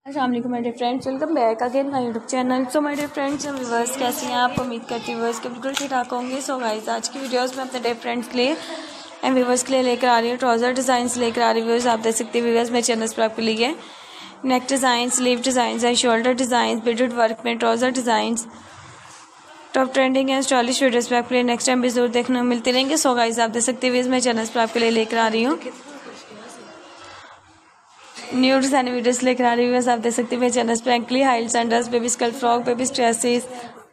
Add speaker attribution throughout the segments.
Speaker 1: अस्सलाम वालेकुम my dear friends, welcome back again my YouTube channel. So my dear friends and viewers, कैसे हैं आप? उम्मीद करती हूँ व्यूअर्स के बिल्कुल ठीक ठाक होंगे। सो गाइस, आज की वीडियोस में अपने डियर फ्रेंड्स के लिए एंड व्यूअर्स के लिए लेकर आ रही हूँ ट्राउज़र डिज़ाइंस लेकर आ रही हूँ। व्यूअर्स आप देख सकते हैं व्यूअर्स मेरे चैनल पर आपके लिए neck design, sleeve design and shoulder design, beaded work में trouser design top trending and stylish videos पे आपके लिए नेक्स्ट टाइम भी जरूर देखने को मिलती रहेंगे। सो गाइस, आप देख सकते हैं मेरे चैनल पर आपके लिए लेकर आ रही हूँ न्यू डिज़ाइन वीडियोस लेकर आ रही हूँ। आप देख सकते हैं मेरे चैनल पे ankle heel sandals, baby skirt frock, baby dresses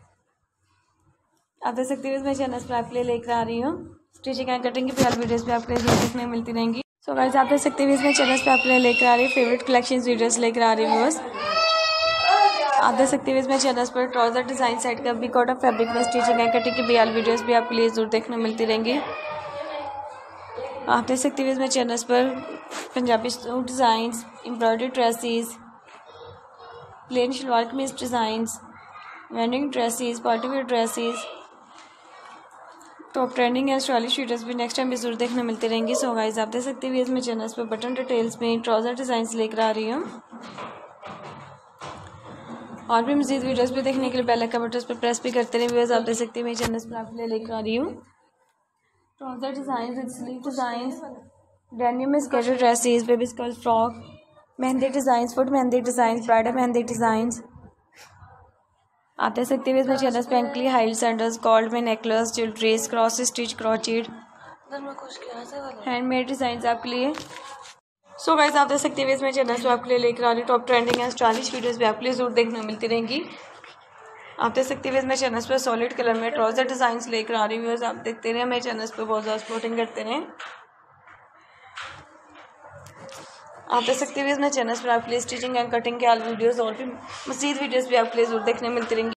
Speaker 1: आप देख सकते हैं मेरे चैनल पर आपके लिए लेकर आ रही हूँ स्टिचिंग एंड कटिंग की प्यार वीडियोस पे आपके लिए देखने को मिलती रहेंगी। सो गाइस, आप देख सकते हैं मेरे चैनल पे आपके लिए लेकर आ रही हूँ फेवरेट कलेक्शन वीडियोस लेकर आ रही हूँ। आप देख सकते हैं मेरे चैनल पर ट्राउजर डिज़ाइन सेट का भी कॉटन फैब्रिक में स्टिचिंग एंड कटिंग की BL वीडियोस भी आपके लिए जरूर देखने को मिलती रहेंगी। आप देख सकते हैं मेरे चैनल पर Punjabi suit designs, embroidery dresses, plain shalwar kameez designs, wedding dresses, party wear dresses, top trending and stylish videos भी नेक्स्ट टाइम भी जरूर देखने मिलती रहेंगी। सो गाइस, आप देख सकते हैं मेरे चैनल पर बटन डिटेल्स में ट्राउज़र डिज़ाइंस लेकर आ रही हूँ। और भी मज़ीद वीडियोस भी देखने के लिए बेल आइकन बटन पर प्रेस भी करते रहे। व्यूअर्स आप देख सकते हैं मेरे चैनल पर आपके लिए लेकर आ रही हूँ trouser design, sleeve design, denim में skater dresses, baby skirt frock, mehndi design, foot mehndi design, bridal mehndi design आप देख सकते हैं मेरे चैनल पे एंकली हाइल सैंडल्स, गोल्ड में necklace, jewelleries, cross stitch, crocheted, handmade design आपके लिए। सो गाइस, आप देख सकते हैं मेरे चैनल पे आपके लिए लेकर आ रही हूँ top trending and stylish videos भी आपके लिए जरूर देखने को मिलती रहेंगी। आप देख सकते हैं मेरे चैनल पर सॉलिड कलर में ट्राउज़र डिज़ाइंस लेकर आ रही हूँ। आप देखते रहे मेरे चैनल पर बहुत ज़्यादा सपोर्टिंग करते रहें। आप देख सकते हैं मेरे चैनल पर आपके लिए स्टिचिंग एंड कटिंग के ऑल वीडियोस और भी मज़ीद वीडियोस भी आपके लिए जरूर देखने मिलती रहेंगी।